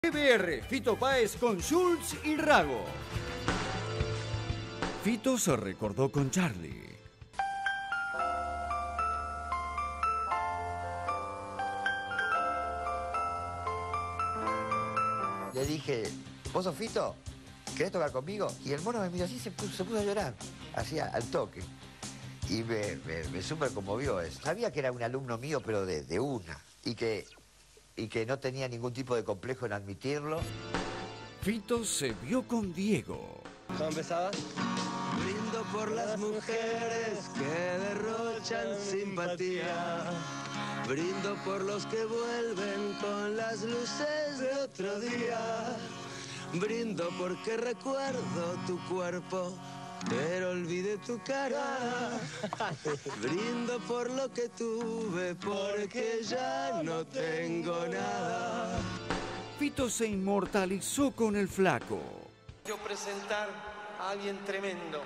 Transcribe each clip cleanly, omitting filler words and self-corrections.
TVR, Fito Páez con Schultz y Rago. Fito se recordó con Charlie. Le dije, ¿vos sos Fito? ¿Querés tocar conmigo? Y el mono me miró así y se puso a llorar, así al toque. Y me súper conmovió eso. Sabía que era un alumno mío, pero de una. Y que no tenía ningún tipo de complejo en admitirlo. Fito se vio con Diego. ¿Cómo empezabas? Brindo por las mujeres que derrochan simpatía. Brindo por los que vuelven con las luces de otro día. Brindo porque recuerdo tu cuerpo, pero olvidé tu cara. Brindo por lo que tuve, porque ya no tengo nada. Fito se inmortalizó con el Flaco. Quiero presentar a alguien tremendo.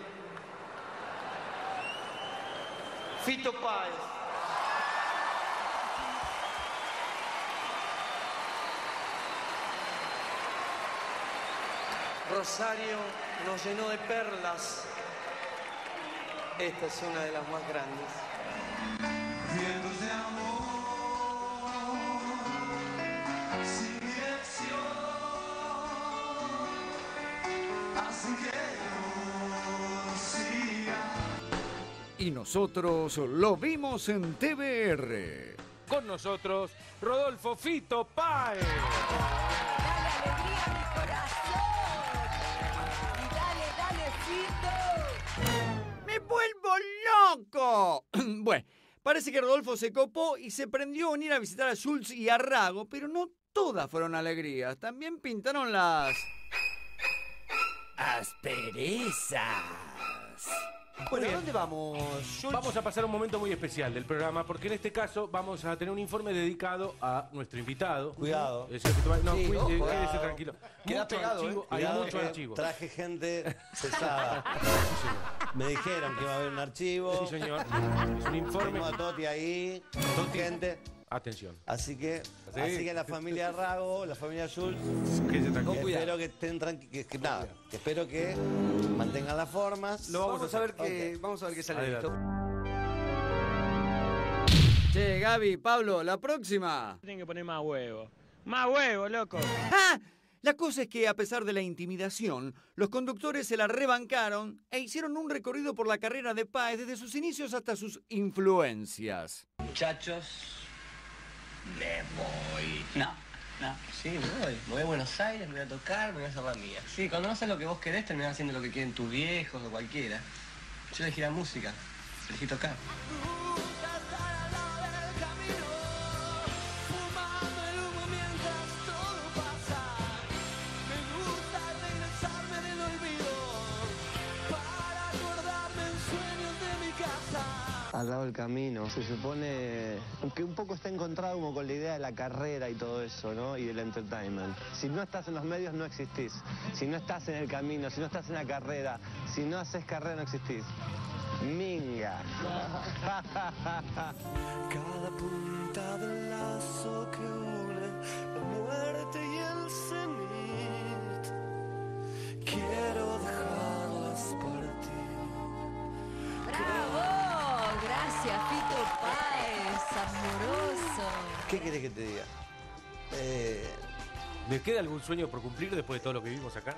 Fito Páez. Rosario nos llenó de perlas. Esta es una de las más grandes. Vientos de amor, sin dirección, así que yo siga. Y nosotros lo vimos en TVR. Con nosotros, Rodolfo Fito Páez. Dale alegría a mi corazón. Y dale, Fito. ¡Me vuelvo loco! Bueno, parece que Rodolfo se copó y se prendió en ir a visitar a Schultz y a Rago, pero no todas fueron alegrías. También pintaron las asperezas. Bueno, ¿a dónde vamos, Schultz? Vamos a pasar un momento muy especial del programa, porque en este caso vamos a tener un informe dedicado a nuestro invitado. Cuidado. El señor Fito Páez. No, Sí, quédese tranquilo. Queda Mucho pegado, archivo, hay Cuidado mucho que archivo. Traje gente cesada. Me dijeron que iba a haber un archivo. Sí, señor. Es un informe. Tengo a Toti ahí, gente. Atención. Así que la familia Rago, la familia Schultz, Quédese tranquilo. espero que estén tranquilos, que espero que mantengan las formas. Lo vamos a ver qué sale de esto. Che, Gaby, Pablo, la próxima. Tienen que poner más huevo. Más huevo, loco. ¡Ja! La cosa es que, a pesar de la intimidación, los conductores se la rebancaron e hicieron un recorrido por la carrera de Páez desde sus inicios hasta sus influencias. Muchachos, me voy. No, sí, me voy a Buenos Aires, me voy a tocar, me voy a hacer la mía. Sí, cuando no haces lo que vos querés, terminás haciendo lo que quieren tus viejos o cualquiera. Yo elegí la música, elegí tocar. Al lado del camino, se supone que un poco está encontrado como con la idea de la carrera y todo eso, ¿no? Y del entertainment. Si no estás en los medios, no existís. Si no estás en el camino, si no estás en la carrera, si no haces carrera, no existís. Minga. Cada punta del lazo que une la muerte y el cenit, quiero dejarlas partir. ¡Bravo! Gracias, Fito Páez, amoroso. ¿Qué querés que te diga? ¿Me queda algún sueño por cumplir después de todo lo que vivimos acá?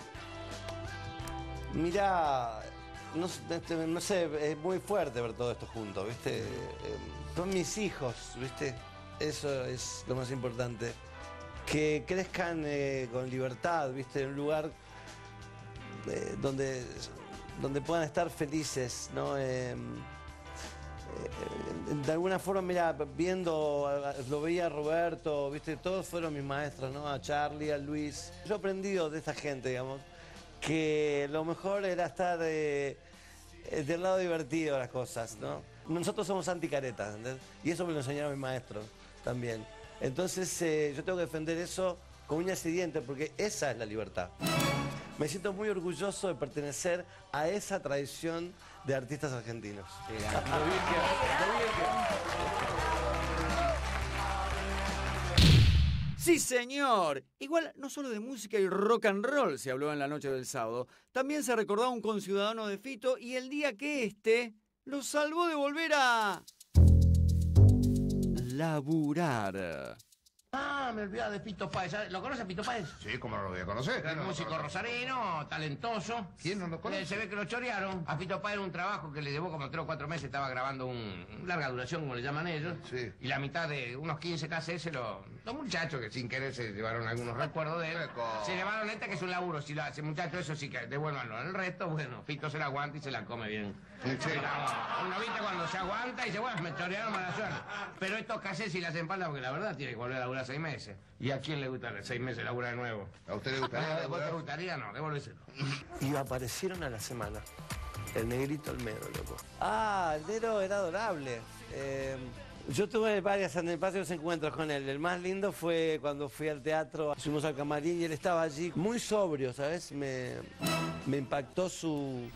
Mirá, no sé, es muy fuerte ver todo esto junto, ¿viste? Son mis hijos, ¿viste? Eso es lo más importante. Que crezcan con libertad, ¿viste? En un lugar donde puedan estar felices, ¿no? De alguna forma, mira, lo veía a Roberto, ¿viste? Todos fueron mis maestros, ¿no? A Charlie, a Luis. Yo he aprendido de esta gente, digamos, que lo mejor era estar del lado divertido de las cosas, ¿no? Nosotros somos anticaretas, ¿entendés? Y eso me lo enseñaron mis maestros también. Entonces, yo tengo que defender eso con uñas y dientes, porque esa es la libertad. Me siento muy orgulloso de pertenecer a esa tradición de artistas argentinos. Sí, señor. Igual, no solo de música y rock and roll se habló en la noche del sábado. También se recordaba un conciudadano de Fito y el día que lo salvó de volver a laburar. Ah, me olvidaba de Fito Páez. ¿Lo conoce Fito Páez? Sí, ¿cómo no lo voy a conocer? El músico rosarino, talentoso. ¿Quién no lo conoce? Se ve que lo chorearon. A Fito Páez era un trabajo que le llevó como 3 o 4 meses. Estaba grabando larga duración, como le llaman ellos. Sí. Y la mitad de unos 15 KCS, los muchachos que sin querer se llevaron algunos recuerdos de él. Se llevaron que es un laburo. Si lo hace muchacho, eso sí que devuélvanlo. El resto, bueno, Fito se la aguanta y se la come bien. Sí. Uno viste cuando se aguanta y dice, bueno, me chorearon mala suerte. Pero estos KCS sí la hacen falta porque la verdad tiene que volver a laburar 6 meses. ¿Y a quién le gusta 6 meses laburar de nuevo? ¿A usted le gustaría? ¿A vos te gustaría? No, devolvérselo. Y aparecieron a la semana. El negrito Olmedo, loco. Ah, el negro era adorable. Yo tuve varios encuentros con él. El más lindo fue cuando fui al teatro, fuimos al camarín y él estaba allí muy sobrio, ¿sabes? Me impactó su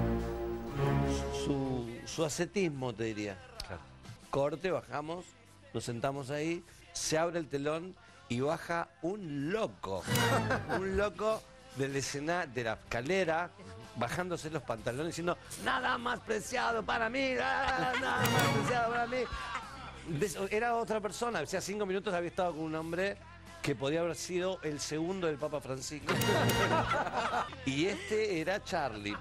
ascetismo, te diría. Claro. Corte, bajamos, nos sentamos ahí, se abre el telón y baja un loco. Un loco del escenario, de la escalera, bajándose los pantalones diciendo, nada más preciado para mí, nada más preciado para mí. Era otra persona, o sea, 5 minutos había estado con un hombre que podía haber sido el segundo del Papa Francisco. Y este era Charlie.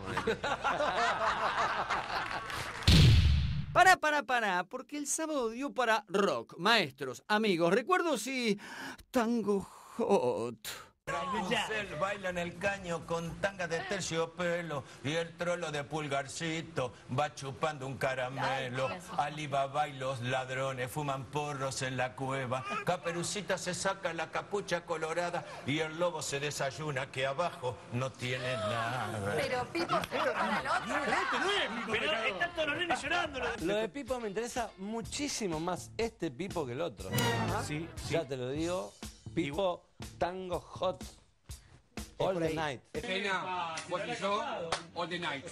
Pará, porque el sábado dio para rock, maestros, amigos, recuerdos y tango hot. Rapunzel baila en el caño con tanga de terciopelo y el trolo de Pulgarcito va chupando un caramelo. Alibaba y los ladrones fuman porros en la cueva. Caperucita se saca la capucha colorada y el lobo se desayuna que abajo no tiene nada. Pero Pipo se para el otro. Pero están todos los nenes llorando. Lo de Pipo me interesa muchísimo más este Pipo que el otro. Sí, sí. Ya te lo digo. Pipo Tango Hot All the Night. Escena, what is all the night.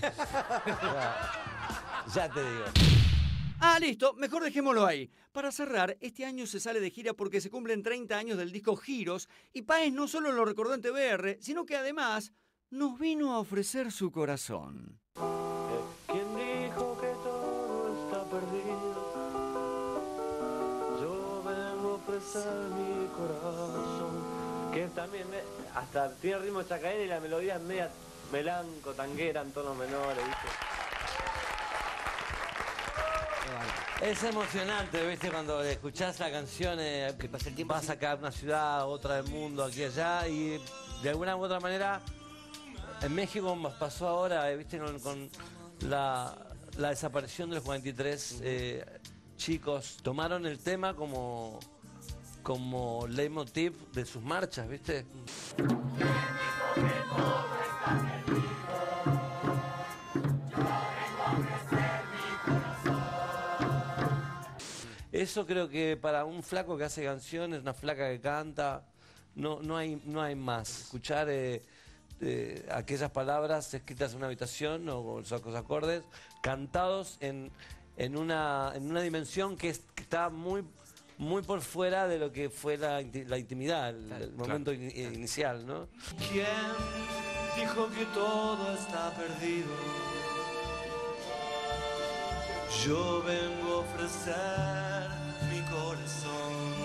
Ya te digo. Ah, listo, mejor dejémoslo ahí. Para cerrar, este año se sale de gira porque se cumplen 30 años del disco Giros y Páez no solo lo recordó en TBR, sino que además nos vino a ofrecer su corazón. ¿Quién dijo que todo está perdido? Yo vengo a ofrecer mi corazón. Que también hasta tiene ritmo chacaín y la melodía es media melanco, tanguera en tonos menores, ¿viste? Es emocionante, ¿viste? Cuando escuchás la canción, va a sacar una ciudad, otra del mundo, aquí y allá, y de alguna u otra manera, en México pasó ahora, ¿viste? Con la desaparición de los 43 chicos, tomaron el tema como leitmotiv de sus marchas, ¿viste? Eso creo que para un flaco que hace canciones, una flaca que canta, no hay más. Escuchar aquellas palabras escritas en una habitación o esos acordes, cantados en una dimensión que está muy por fuera de lo que fue la intimidad, el momento inicial, ¿no? ¿Quién dijo que todo está perdido? Yo vengo a ofrecer mi corazón.